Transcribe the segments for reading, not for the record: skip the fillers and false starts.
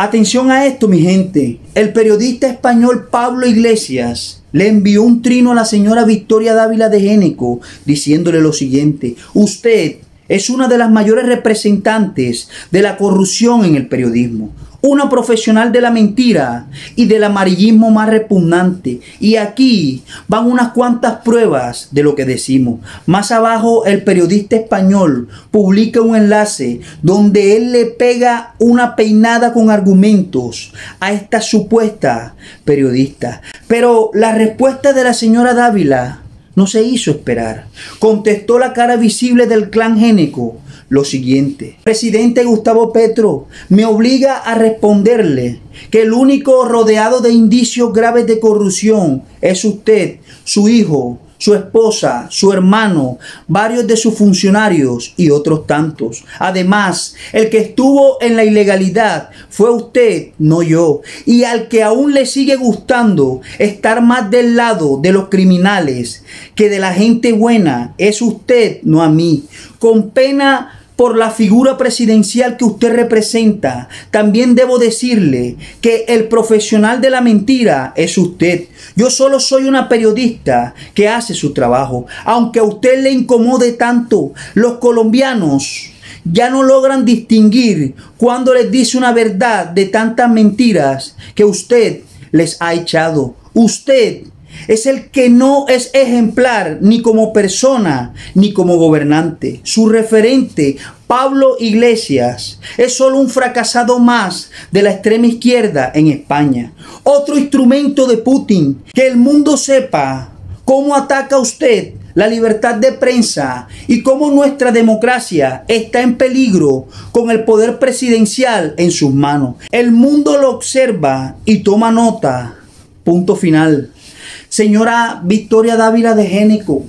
Atención a esto, mi gente. El periodista español Pablo Iglesias le envió un trino a la señora Victoria Dávila de Géneko diciéndole lo siguiente: usted es una de las mayores representantes de la corrupción en el periodismo, una profesional de la mentira y del amarillismo más repugnante. Y aquí van unas cuantas pruebas de lo que decimos. Más abajo el periodista español publica un enlace donde él le pega una peinada con argumentos a esta supuesta periodista. Pero la respuesta de la señora Dávila no se hizo esperar. Contestó la cara visible del clan Géneko lo siguiente: presidente Gustavo Petro, me obliga a responderle que el único rodeado de indicios graves de corrupción es usted, su hijo, su esposa, su hermano, varios de sus funcionarios y otros tantos. Además, el que estuvo en la ilegalidad fue usted, no yo. Y al que aún le sigue gustando estar más del lado de los criminales que de la gente buena es usted, no a mí. Con pena por la figura presidencial que usted representa, también debo decirle que el profesional de la mentira es usted. Yo solo soy una periodista que hace su trabajo. Aunque a usted le incomode tanto, los colombianos ya no logran distinguir cuando les dice una verdad de tantas mentiras que usted les ha echado. Usted es el que no es ejemplar ni como persona ni como gobernante. Su referente, Pablo Iglesias, es solo un fracasado más de la extrema izquierda en España. Otro instrumento de Putin. Que el mundo sepa cómo ataca usted la libertad de prensa y cómo nuestra democracia está en peligro con el poder presidencial en sus manos. El mundo lo observa y toma nota. Punto final. Señora Victoria Dávila de Géneko,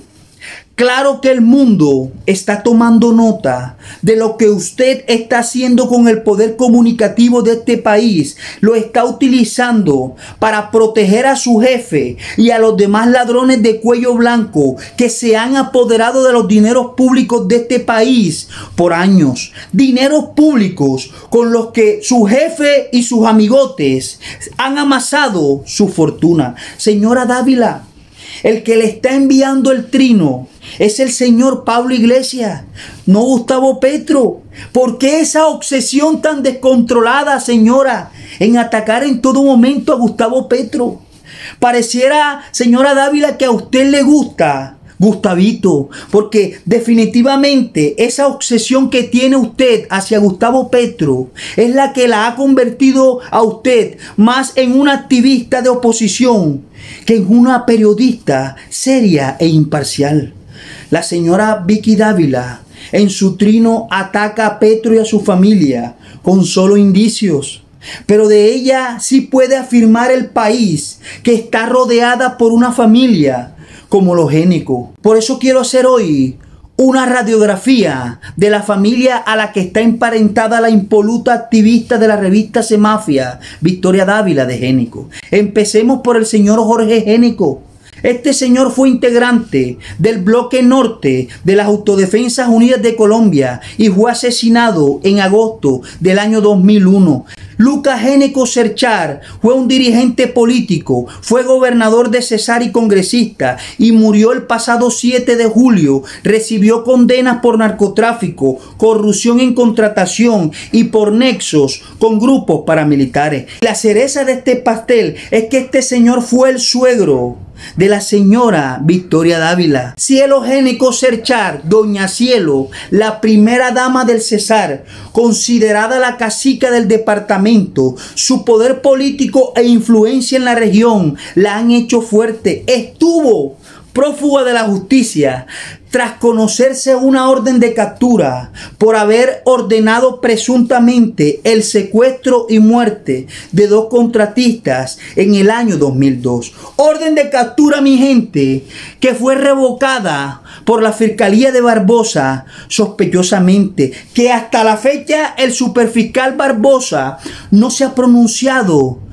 claro que el mundo está tomando nota de lo que usted está haciendo con el poder comunicativo de este país. Lo está utilizando para proteger a su jefe y a los demás ladrones de cuello blanco que se han apoderado de los dineros públicos de este país por años. Dineros públicos con los que su jefe y sus amigotes han amasado su fortuna. Señora Dávila, el que le está enviando el trino es el señor Pablo Iglesias, no Gustavo Petro. ¿Por qué esa obsesión tan descontrolada, señora, en atacar en todo momento a Gustavo Petro? Pareciera, señora Dávila, que a usted le gusta Gustavito, porque definitivamente esa obsesión que tiene usted hacia Gustavo Petro es la que la ha convertido a usted más en una activista de oposición que en una periodista seria e imparcial. La señora Vicky Dávila en su trino ataca a Petro y a su familia con solo indicios, pero de ella sí puede afirmar el país que está rodeada por una familia como los Géneko. Por eso quiero hacer hoy una radiografía de la familia a la que está emparentada la impoluta activista de la revista Semafia, Victoria Dávila de Géneko. Empecemos por el señor Jorge Géneko. Este señor fue integrante del bloque norte de las Autodefensas Unidas de Colombia y fue asesinado en agosto del año 2001. Lucas Géneko Cerchar fue un dirigente político, fue gobernador de Cesar y congresista y murió el pasado 7 de julio. Recibió condenas por narcotráfico, corrupción en contratación y por nexos con grupos paramilitares. La cereza de este pastel es que este señor fue el suegro de la señora Victoria Dávila. Cielo Géneko Cerchar, doña Cielo, la primera dama del Cesar, considerada la cacica del departamento. Su poder político e influencia en la región la han hecho fuerte. Estuvo prófuga de la justicia tras conocerse una orden de captura por haber ordenado presuntamente el secuestro y muerte de 2 contratistas en el año 2002. Orden de captura, mi gente, que fue revocada por la Fiscalía de Barbosa sospechosamente, que hasta la fecha el superfiscal Barbosa no se ha pronunciado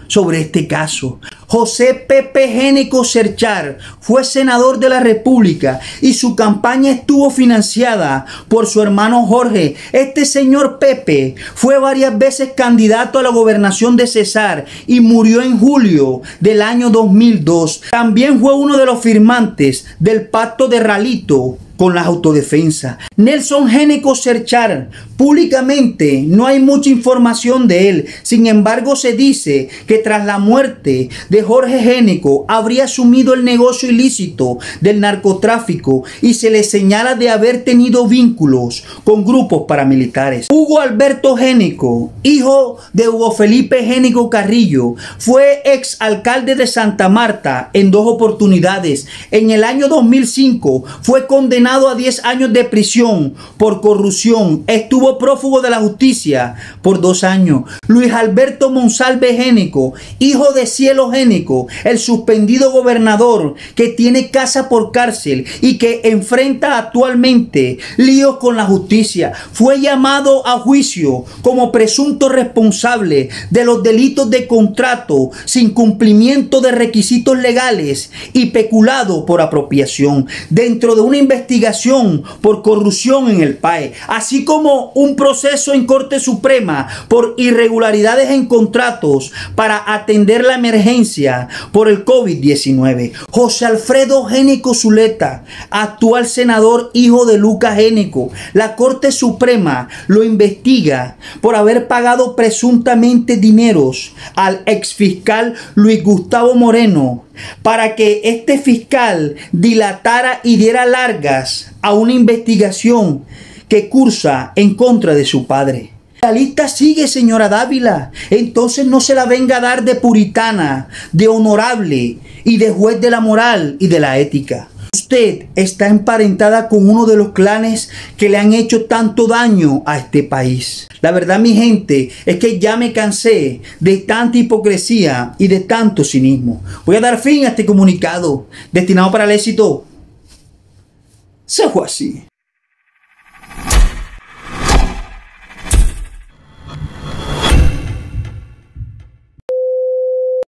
sobre este caso. José Pepe Géneco Cerchar fue senador de la República y su campaña estuvo financiada por su hermano Jorge. Este señor Pepe fue varias veces candidato a la gobernación de Cesar y murió en julio del año 2002. También fue uno de los firmantes del pacto de Ralito con la autodefensa. Nelson Géneco Cerchar, públicamente no hay mucha información de él. Sin embargo, se dice que tras la muerte de Jorge Géneco habría asumido el negocio ilícito del narcotráfico y se le señala de haber tenido vínculos con grupos paramilitares. Hugo Alberto Géneco, hijo de Hugo Felipe Géneco Carrillo, fue ex alcalde de Santa Marta en 2 oportunidades. En el año 2005 fue condenado a 10 años de prisión por corrupción. Estuvo prófugo de la justicia por 2 años. Luis Alberto Monsalve Géneco, hijo de Cielo Géneco, el suspendido gobernador que tiene casa por cárcel y que enfrenta actualmente líos con la justicia, fue llamado a juicio como presunto responsable de los delitos de contrato sin cumplimiento de requisitos legales y peculado por apropiación dentro de una investigación por corrupción en el PAE, así como un proceso en Corte Suprema por irregularidades en contratos para atender la emergencia por el COVID-19. José Alfredo Géneco Zuleta, actual senador hijo de Lucas Géneco, la Corte Suprema lo investiga por haber pagado presuntamente dineros al exfiscal Luis Gustavo Moreno para que este fiscal dilatara y diera largas a una investigación que cursa en contra de su padre. La lista sigue, señora Dávila. Entonces no se la venga a dar de puritana, de honorable y de juez de la moral y de la ética. Usted está emparentada con uno de los clanes que le han hecho tanto daño a este país. La verdad, mi gente, es que ya me cansé de tanta hipocresía y de tanto cinismo. Voy a dar fin a este comunicado destinado para el éxito. Se fue así.